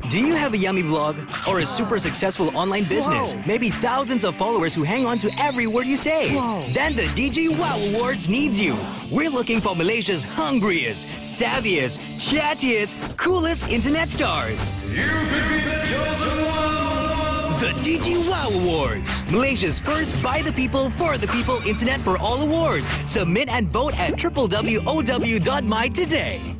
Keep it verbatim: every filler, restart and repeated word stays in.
Do you have a yummy blog or a super successful online business? Whoa. Maybe thousands of followers who hang on to every word you say? Whoa. Then the Digi WOW Awards needs you. We're looking for Malaysia's hungriest, savviest, chattiest, coolest internet stars. You could be the chosen one. The Digi WOW Awards, Malaysia's first by the people, for the people internet for all awards. Submit and vote at w w w dot o w w w dot my today.